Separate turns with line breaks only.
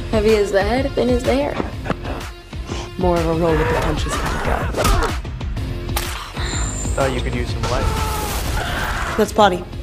Heavy as the head, thin as the hair.
More of a roll with the punches kind of guy.
Thought you could use some light.
Let's potty.